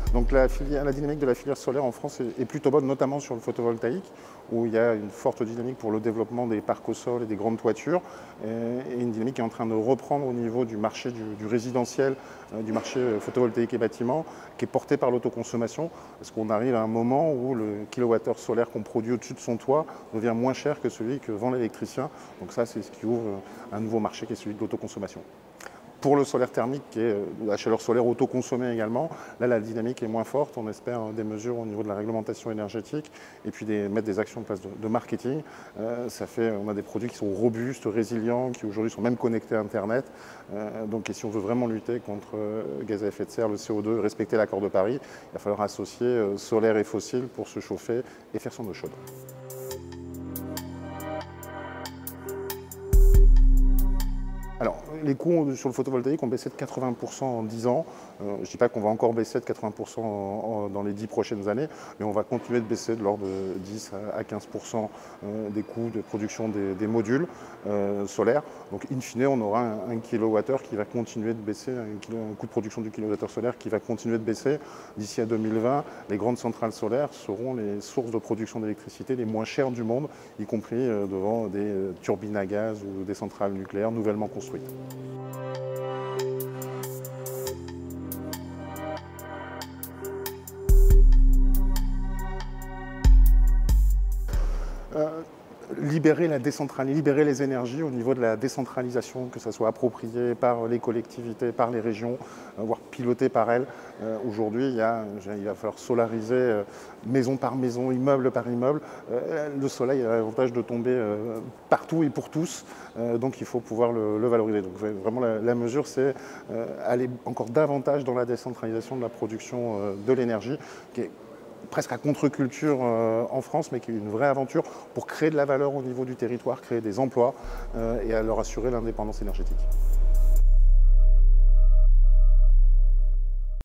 Donc la dynamique de la filière solaire en France est plutôt bonne, notamment sur le photovoltaïque, où il y a une forte dynamique pour le développement des parcs au sol et des grandes toitures, et une dynamique qui est en train de reprendre au niveau du marché du résidentiel, du marché photovoltaïque et bâtiment, qui est porté par l'autoconsommation, parce qu'on arrive à un moment où le kilowattheure solaire qu'on produit au-dessus de son toit devient moins cher que celui que vend l'électricien. Donc ça, c'est ce qui ouvre un nouveau marché qui est celui de l'autoconsommation. Pour le solaire thermique, qui est la chaleur solaire autoconsommée également, là la dynamique est moins forte. On espère des mesures au niveau de la réglementation énergétique et puis mettre des actions en place de marketing. On a des produits qui sont robustes, résilients, qui aujourd'hui sont même connectés à Internet. Donc si on veut vraiment lutter contre gaz à effet de serre, le CO2, respecter l'accord de Paris, il va falloir associer solaire et fossile pour se chauffer et faire son eau chaude. Alors, les coûts sur le photovoltaïque ont baissé de 80% en 10 ans. Je ne dis pas qu'on va encore baisser de 80% dans les 10 prochaines années, mais on va continuer de baisser de l'ordre de 10 à 15% des coûts de production des modules solaires. Donc, in fine, on aura un kilowattheure qui va continuer de baisser, un coût de production du kilowattheure solaire qui va continuer de baisser. D'ici à 2020, les grandes centrales solaires seront les sources de production d'électricité les moins chères du monde, y compris devant des turbines à gaz ou des centrales nucléaires nouvellement construites. Libérer les énergies au niveau de la décentralisation, que ça soit approprié par les collectivités, par les régions, voire piloté par elles. Aujourd'hui, il va falloir solariser maison par maison, immeuble par immeuble. Le soleil a l'avantage de tomber partout et pour tous, donc il faut pouvoir le valoriser. Donc vraiment la mesure, c'est aller encore davantage dans la décentralisation de la production de l'énergie, qui est presque à contre-culture en France, mais qui est une vraie aventure pour créer de la valeur au niveau du territoire, créer des emplois et à leur assurer l'indépendance énergétique.